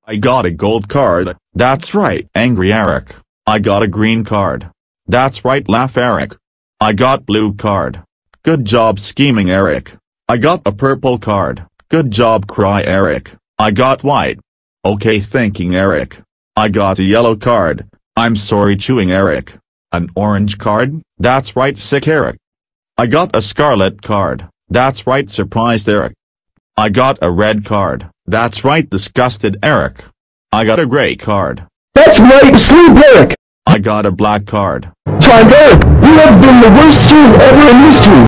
I got a gold card. That's right, angry Eric. I got a green card. That's right, laugh Eric. I got blue card. Good job scheming Eric. I got a purple card. Good job cry Eric. I got white. Okay thinking Eric. I got a yellow card. I'm sorry chewing Eric. An orange card. That's right sick Eric. I got a scarlet card. That's right surprised Eric. I got a red card. That's right disgusted Eric. I got a gray card. That's right, sleep Eric. I got a black card. Tried Eric, you have been the worst student ever in history.